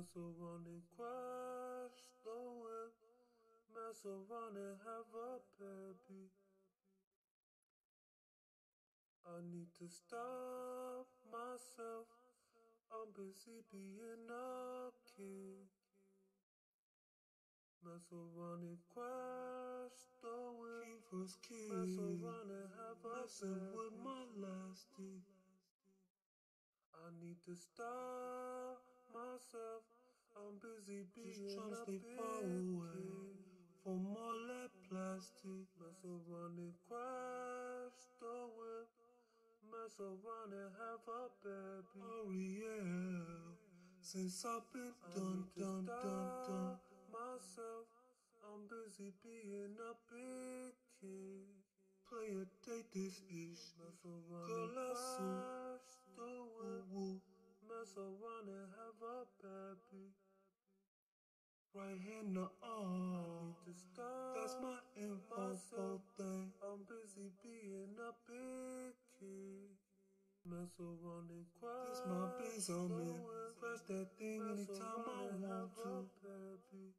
Mess around and crash the whip. Mess around and have a baby. I need to stop myself. I'm busy being a kid. Mess around and crash the whip. Kiefer's kid. Mess around and have a messing baby. With my last dick. I need to stop myself. I'm busy being just trying to stay far away from all that plastic. Mess around and crash the whip. Mess around and have a baby. Ariel, since I've been done myself. I'm busy being a big kid. Play a date this ish. Mess around girl, and crash the whip. Mess around and have a baby. Right hand the arm. I need to stop. That's my info thing. I'm busy being a big kid. Mess around and crash. This my biz I'm in. Crash that thing anytime I want to. Baby.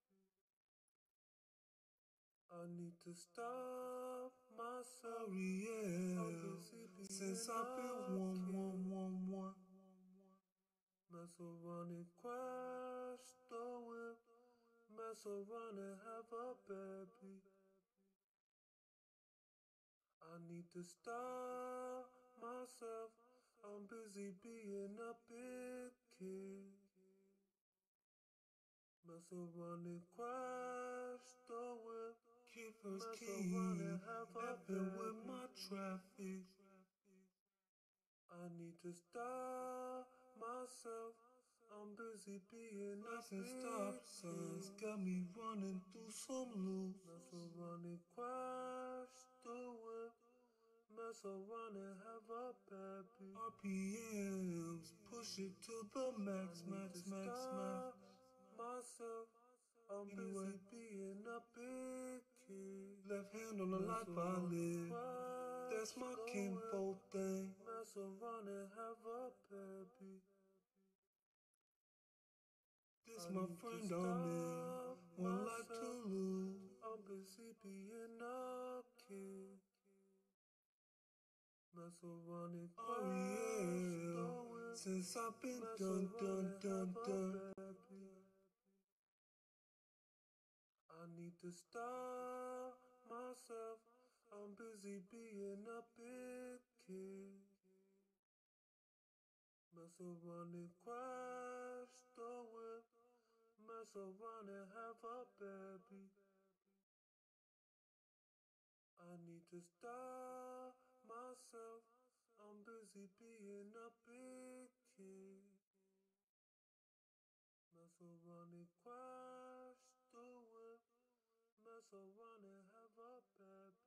I need to stop myself. Ariel, since I've been one. Mess around and crash the whip. Mess around and have a baby. I need to stop myself. I'm busy being a big kid. Mess around and crash the whip. Kiefer's key, effing with my traffic. I need to stop myself. I'm busy being nice and stop signs got me running through some loops. Mess around and crash the whip. Mess around and have a baby. RPMs push it to the max. Myself. I'm busy being a big kid. Left hand on the life I live. That's my kinfolk thing. Mess around and have a baby. This my friend I'm in. One life to lose. I'm busy being a kid. Mess around and Ariel, since I've been done. I need to stop myself. I'm busy being a big kid. Mess around and crash the whip. Mess around and have a baby. I need to stop myself. I'm busy being a big kid. Mess around and crash the whip. Mess around and have a baby.